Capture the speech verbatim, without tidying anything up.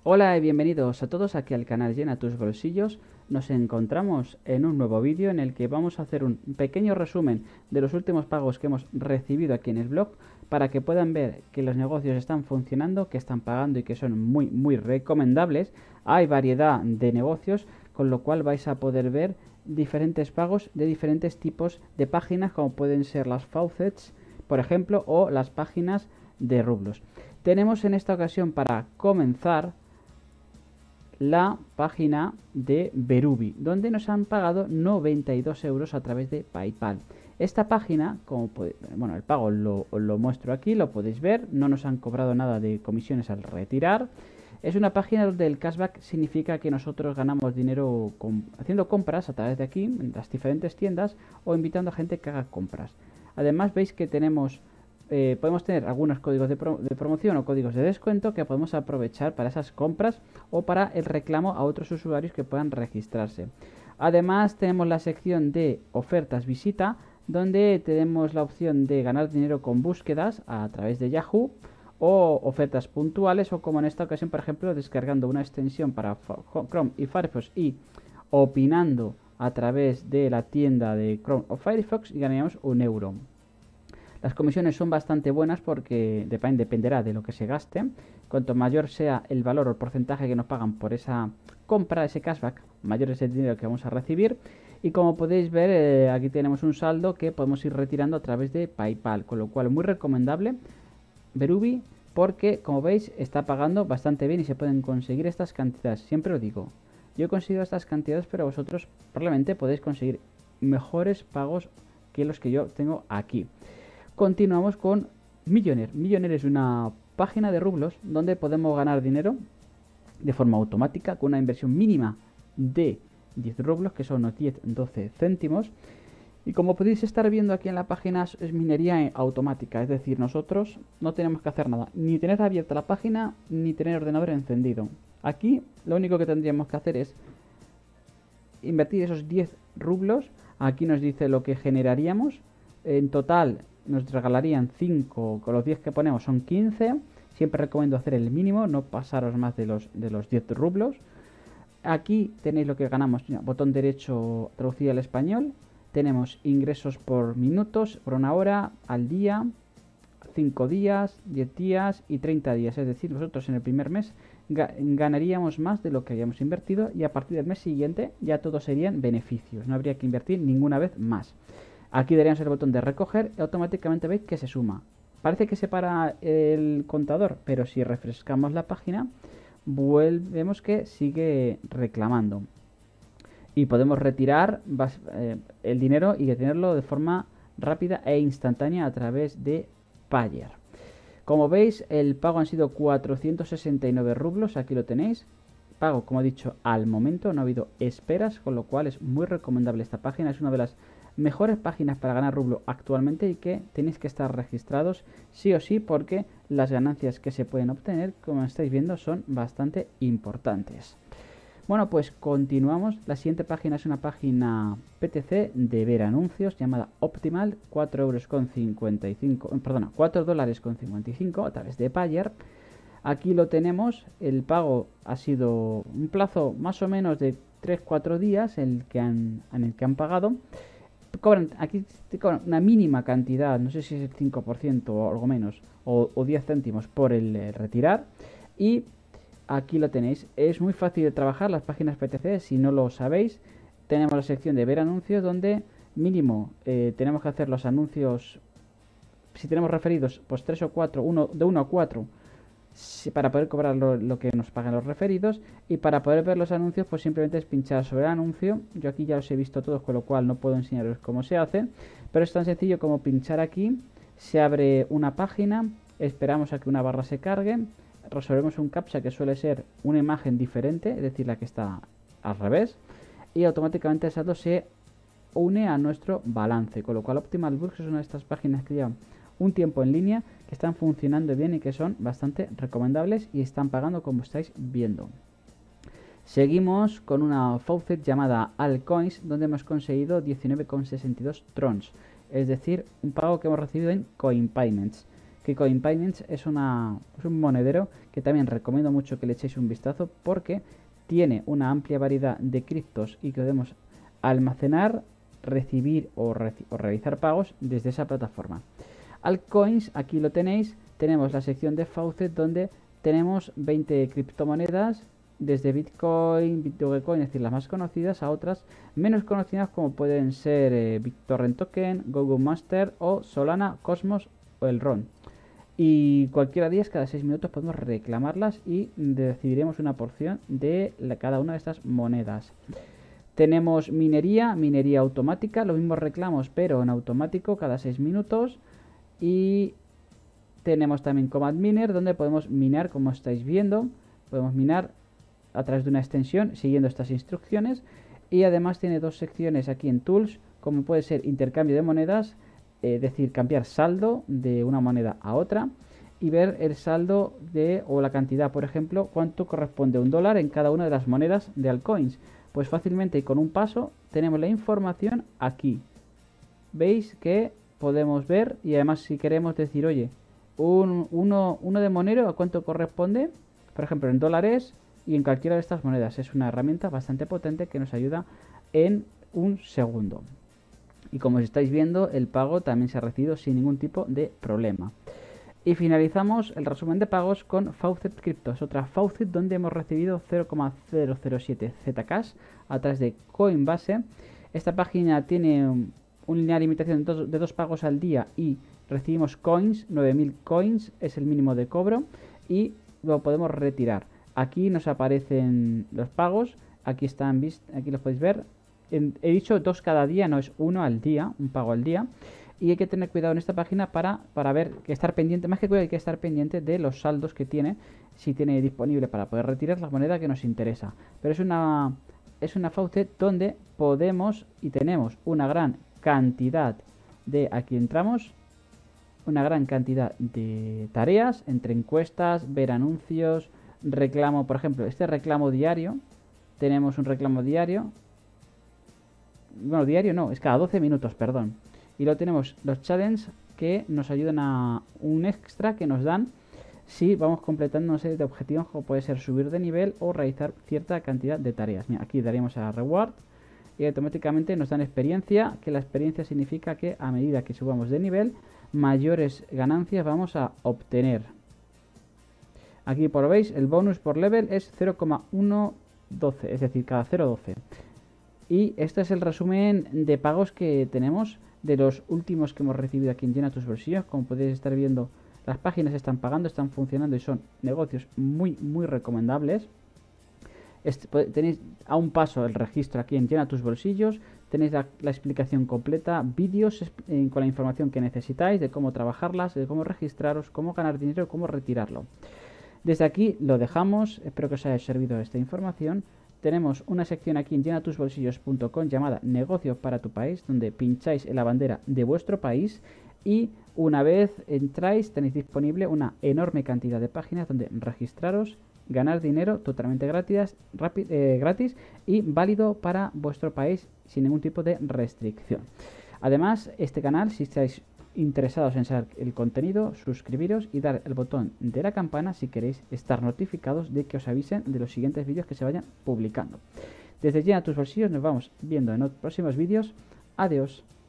Hola y bienvenidos a todos aquí al canal Llena tus bolsillos. Nos encontramos en un nuevo vídeo en el que vamos a hacer un pequeño resumen de los últimos pagos que hemos recibido aquí en el blog para que puedan ver que los negocios están funcionando, que están pagando y que son muy muy recomendables. Hay variedad de negocios, con lo cual vais a poder ver diferentes pagos de diferentes tipos de páginas, como pueden ser las faucets, por ejemplo, o las páginas de rublos. Tenemos en esta ocasión, para comenzar, la página de Verubi, donde nos han pagado noventa y dos euros a través de PayPal. Esta página, como puede, bueno, el pago lo, lo muestro aquí, lo podéis ver, no nos han cobrado nada de comisiones al retirar. Es una página donde el cashback significa que nosotros ganamos dinero con, haciendo compras a través de aquí, en las diferentes tiendas, o invitando a gente que haga compras. Además, veis que tenemos Eh, podemos tener algunos códigos de, pro de promoción o códigos de descuento que podemos aprovechar para esas compras o para el reclamo a otros usuarios que puedan registrarse. Además, tenemos la sección de ofertas visita, donde tenemos la opción de ganar dinero con búsquedas a través de Yahoo, o ofertas puntuales, o como en esta ocasión, por ejemplo, descargando una extensión para Chrome y Firefox y opinando a través de la tienda de Chrome o Firefox, y ganaríamos un euro. Las comisiones son bastante buenas porque dependerá de lo que se gaste. Cuanto mayor sea el valor o el porcentaje que nos pagan por esa compra, ese cashback, mayor es el dinero que vamos a recibir. Y como podéis ver, eh, aquí tenemos un saldo que podemos ir retirando a través de PayPal, con lo cual muy recomendable Verubi, porque como veis está pagando bastante bien y se pueden conseguir estas cantidades. Siempre os digo, yo he conseguido estas cantidades, pero vosotros probablemente podéis conseguir mejores pagos que los que yo tengo aquí. Continuamos con Millionaire. Millionaire es una página de rublos donde podemos ganar dinero de forma automática con una inversión mínima de diez rublos, que son unos diez doce céntimos. Y como podéis estar viendo aquí en la página, es minería automática, es decir, nosotros no tenemos que hacer nada, ni tener abierta la página, ni tener el ordenador encendido. Aquí lo único que tendríamos que hacer es invertir esos diez rublos. Aquí nos dice lo que generaríamos. En total nos regalarían cinco, con los diez que ponemos son quince. Siempre recomiendo hacer el mínimo, no pasaros más de los, de los diez rublos. Aquí tenéis lo que ganamos, botón derecho traducido al español. Tenemos ingresos por minutos, por una hora, al día, cinco días, diez días y treinta días. Es decir, nosotros en el primer mes ga ganaríamos más de lo que habíamos invertido, y a partir del mes siguiente ya todos serían beneficios. No habría que invertir ninguna vez más. Aquí daríamos el botón de recoger y automáticamente veis que se suma. Parece que se para el contador, pero si refrescamos la página, vemos que sigue reclamando. Y podemos retirar eh, el dinero y tenerlo de forma rápida e instantánea a través de Payer. Como veis, el pago han sido cuatrocientos sesenta y nueve rublos, aquí lo tenéis. Pago, como he dicho, al momento, no ha habido esperas, con lo cual es muy recomendable esta página. Es una de las mejores páginas para ganar rublo actualmente, y que tenéis que estar registrados sí o sí, porque las ganancias que se pueden obtener, como estáis viendo, son bastante importantes. Bueno, pues continuamos. La siguiente página es una página P T C de ver anuncios llamada Optimal, cuatro euros con cincuenta y cinco, perdona, cuatro dólares con cincuenta y cinco a través de Payer. Aquí lo tenemos, el pago ha sido un plazo más o menos de tres cuatro días el que han, en el que han pagado. Cobran, aquí te cobran una mínima cantidad, no sé si es el cinco por ciento o algo menos, o, o diez céntimos por el eh, retirar. Y aquí lo tenéis, es muy fácil de trabajar las páginas P T C. Si no lo sabéis, tenemos la sección de ver anuncios, donde mínimo eh, tenemos que hacer los anuncios. Si tenemos referidos, pues tres o cuatro, uno, de uno a cuatro, para poder cobrar lo, lo que nos pagan los referidos. Y para poder ver los anuncios, pues simplemente es pinchar sobre el anuncio. Yo aquí ya los he visto todos, con lo cual no puedo enseñaros cómo se hace, pero es tan sencillo como pinchar aquí. Se abre una página, esperamos a que una barra se cargue, resolvemos un captcha que suele ser una imagen diferente, es decir, la que está al revés, y automáticamente el saldo se une a nuestro balance. Con lo cual Optimal Books es una de estas páginas que llevan un tiempo en línea, que están funcionando bien y que son bastante recomendables, y están pagando, como estáis viendo. Seguimos con una faucet llamada Altcoins, donde hemos conseguido diecinueve con sesenta y dos trons, es decir, un pago que hemos recibido en Coin Payments. que CoinPinance es, una, es un monedero que también recomiendo mucho que le echéis un vistazo porque tiene una amplia variedad de criptos y que podemos almacenar, recibir o, reci o realizar pagos desde esa plataforma. Altcoins, aquí lo tenéis, tenemos la sección de Faucet donde tenemos veinte criptomonedas, desde Bitcoin, Dogecoin, es decir, las más conocidas, a otras menos conocidas como pueden ser eh, BitTorrent Token, Google Master o Solana, Cosmos o el R O N. Y cualquiera de ellas, cada seis minutos podemos reclamarlas y decidiremos una porción de la, cada una de estas monedas. Tenemos minería, minería automática, los mismos reclamos pero en automático cada seis minutos. Y tenemos también Command Miner, donde podemos minar, como estáis viendo, podemos minar a través de una extensión siguiendo estas instrucciones. Y además tiene dos secciones aquí en Tools, como puede ser intercambio de monedas, es decir, cambiar saldo de una moneda a otra y ver el saldo de o la cantidad, por ejemplo, cuánto corresponde un dólar en cada una de las monedas de altcoins. Pues fácilmente y con un paso tenemos la información aquí. Veis que podemos ver y además si queremos decir, oye, un, uno, uno de Monero a cuánto corresponde, por ejemplo en dólares y en cualquiera de estas monedas. Es una herramienta bastante potente que nos ayuda en un segundo. Y como estáis viendo, el pago también se ha recibido sin ningún tipo de problema. Y finalizamos el resumen de pagos con Faucet Crypto. Es otra Faucet donde hemos recibido cero coma cero cero siete Zcash a través de Coinbase. Esta página tiene un, una limitación de dos, de dos pagos al día y recibimos coins, nueve mil coins es el mínimo de cobro y lo podemos retirar. Aquí nos aparecen los pagos, aquí están, aquí los podéis ver. He dicho dos cada día, no es uno al día, un pago al día. Y hay que tener cuidado en esta página para, para ver, que estar pendiente, más que cuidado hay que estar pendiente de los saldos que tiene, si tiene disponible para poder retirar la moneda que nos interesa. Pero es una, es una Faucet donde podemos y tenemos una gran cantidad de, aquí entramos, una gran cantidad de tareas, entre encuestas, ver anuncios, reclamo, por ejemplo, este reclamo diario, tenemos un reclamo diario, bueno, diario no, es cada doce minutos, perdón. Y luego tenemos los challenges que nos ayudan a un extra que nos dan si vamos completando una serie de objetivos como puede ser subir de nivel o realizar cierta cantidad de tareas. Mira, aquí daríamos a reward y automáticamente nos dan experiencia, que la experiencia significa que a medida que subamos de nivel, mayores ganancias vamos a obtener. Aquí por veis, el bonus por level es cero coma ciento doce, es decir, cada cero coma doce. Y este es el resumen de pagos que tenemos de los últimos que hemos recibido aquí en Llena tus bolsillos. Como podéis estar viendo, las páginas están pagando, están funcionando y son negocios muy, muy recomendables. Este, tenéis a un paso el registro aquí en Llena tus bolsillos. Tenéis la, la explicación completa, vídeos eh, con la información que necesitáis, de cómo trabajarlas, de cómo registraros, cómo ganar dinero, cómo retirarlo. Desde aquí lo dejamos, espero que os haya servido esta información. Tenemos una sección aquí en llena tus bolsillos punto com llamada Negocio para tu país, donde pincháis en la bandera de vuestro país y una vez entráis tenéis disponible una enorme cantidad de páginas donde registraros, ganar dinero totalmente gratis, eh, gratis y válido para vuestro país sin ningún tipo de restricción. Además, este canal, si estáis interesados en saber el contenido, suscribiros y dar el botón de la campana si queréis estar notificados de que os avisen de los siguientes vídeos que se vayan publicando. Desde Llena tus bolsillos nos vamos viendo en los próximos vídeos. Adiós.